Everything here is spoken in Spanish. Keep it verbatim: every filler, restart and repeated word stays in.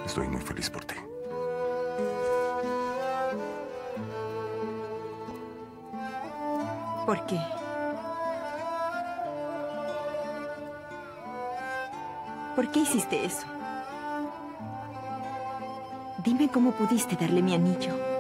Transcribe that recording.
Estoy muy feliz por ti. ¿Por qué? ¿Por qué hiciste eso? Dime cómo pudiste darle mi anillo.